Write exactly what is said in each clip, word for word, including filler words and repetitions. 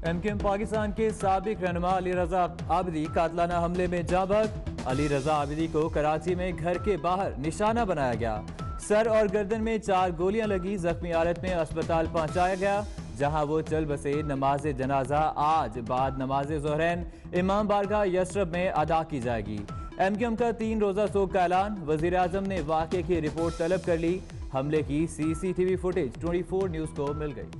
MQM Pakistan के साबिक रहनुमा अली रजा आबिदी कातलाना हमले में जाँ बहक। अली रजा आबिदी को कराची में घर के बाहर निशाना बनाया गया। सर और गर्दन में चार गोलियां लगी। जख्मी हालत में अस्पताल पहुंचाया गया, जहां वो चल बसे। नमाज जनाजा आज बाद नमाज ज़ोहरैन इमाम बारगाह यशरब में अदा की जाएगी। एमकेएम का तीन रोजा सोग का ऐलान। वजीर आजम ने वाक़े की रिपोर्ट तलब कर ली। हमले की सीसीटीवी फुटेज चौबीस न्यूज को मिल गई।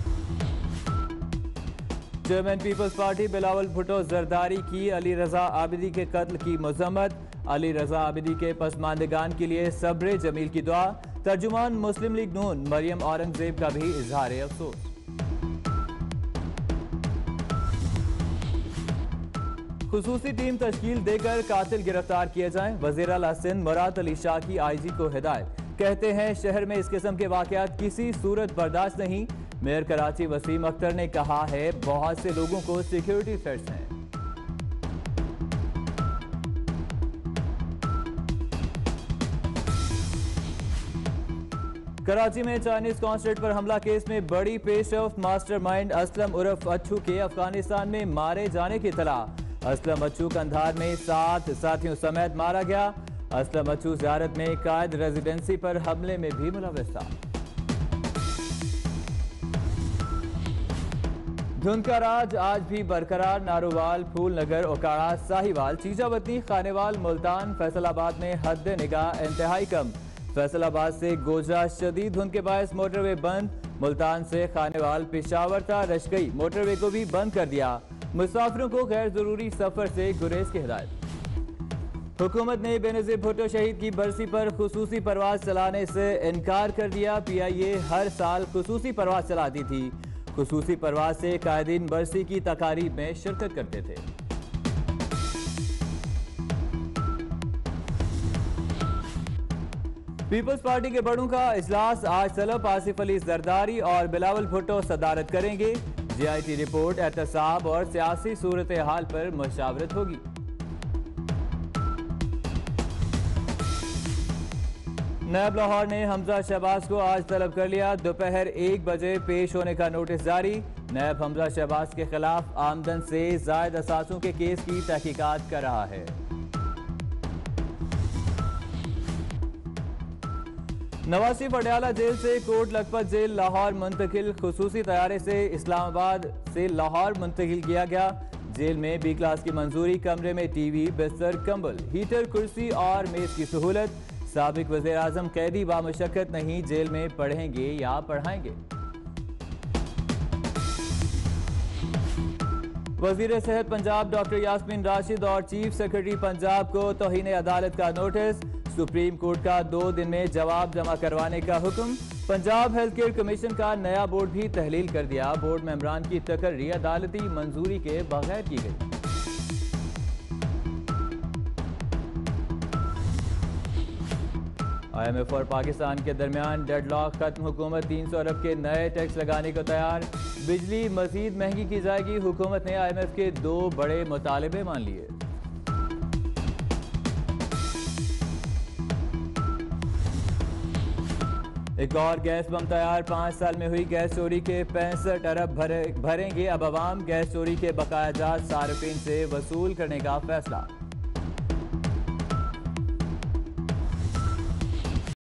Chairman Peoples Party Bilawal Bhutto Zardari की अली रजा आबिदी के कत्ल की मजम्मत। अली रजा आबिदी के पसमानदगान के लिए सब्र जमील की दुआ। तर्जुमान मुस्लिम लीग नून मरियम औरंगजेब का भी इजहार अफसोस। खुसूसी टीम तश्कील देकर कातिल गिरफ्तार किए जाएं। वजीर आला सिंध मुराद अली शाह की आईजी को हिदायत। कहते हैं शहर में इस किस्म के वाकयात किसी सूरत बर्दाश्त नहीं। मेयर कराची वसीम अख्तर ने कहा है बहुत से लोगों को सिक्योरिटी थ्रेट्स हैं। कराची में चाइनीज कॉन्सुलेट पर हमला केस में बड़ी पेशरफ्त। मास्टरमाइंड असलम उर्फ अच्छू के अफगानिस्तान में मारे जाने की इत्तला। असलम अच्छू कंधार में सात साथियों समेत मारा गया। असलम अच्छू ज़ियारत में कायद रेजिडेंसी पर हमले में भी मुलव्वस था। धुंध का राज आज भी बरकरार। नारोवाल, फूल नगर, ओकाड़ा, साहिवाल, चीजावतनी, खानेवाल, मुल्तान, फैसलाबाद में हद निगाह इंतहाई कम। फैसलाबाद से गोजरा शदीद धुंध के बायस मोटरवे बंद। मुल्तान से खानेवाल पेशावर था रशकई मोटरवे को भी बंद कर दिया। मुसाफिरों को गैर जरूरी सफर से गुरेज की हिदायत। हुकूमत ने बेनजीर भुट्टो शहीद की बरसी पर खुसूसी परवाज चलाने से इनकार कर दिया। पी आई ए हर साल खुसूसी परवाज चलाती थी। खुसूसी परवाज से कायदीन बरसी की तकारीब में शिरकत करते थे। पीपल्स पार्टी के बड़ों का इजलास आज तलब। आसिफ अली जरदारी और बिलावल भुट्टो सदारत करेंगे। जी आई टी रिपोर्ट, एहतसाब और सियासी सूरत हाल पर मशावरत होगी। नायब लाहौर ने हमजा शहबाज को आज तलब कर लिया। दोपहर एक बजे पेश होने का नोटिस जारी। नायब हमजा शहबाज के खिलाफ आमदन से जायद असासों के केस की तहकीकात कर रहा है। नवासी पटियाला जेल से कोट लखपत जेल लाहौर मुंतकिल। खुसूसी तैयारे से इस्लामाबाद से लाहौर मुंतकिल किया गया। जेल में बी क्लास की मंजूरी। कमरे में टीवी, बिस्तर, कंबल, हीटर, कुर्सी और मेज की सहूलत। साबिक वज़ीर आज़म कैदी बामुशक्कत नहीं जेल में पढ़ेंगे या पढ़ाएंगे। वज़ीर सेहत पंजाब डॉक्टर यास्मीन राशिद और चीफ सेक्रेटरी पंजाब को तौहीन अदालत का नोटिस। सुप्रीम कोर्ट का दो दिन में जवाब जमा करवाने का हुक्म। पंजाब हेल्थ केयर कमीशन का नया बोर्ड भी तहलील कर दिया। बोर्ड मेंबरान की तकर्री अदालती मंजूरी के बगैर की गई। आई एम एफ और पाकिस्तान के दरमियान डेडलॉक खत्म। हुकूमत तीन सौ अरब के नए टैक्स लगाने को तैयार। बिजली मजीद महंगी की जाएगी। हुकूमत ने आई एम एफ के दो बड़े मुतालिबे मान लिए। एक और गैस बम तैयार। पाँच साल में हुई गैस चोरी के पैंसठ अरब भरे, भरेंगे अब अवाम। गैस चोरी के बकाया जात सार्फिन से वसूल करने का फैसला।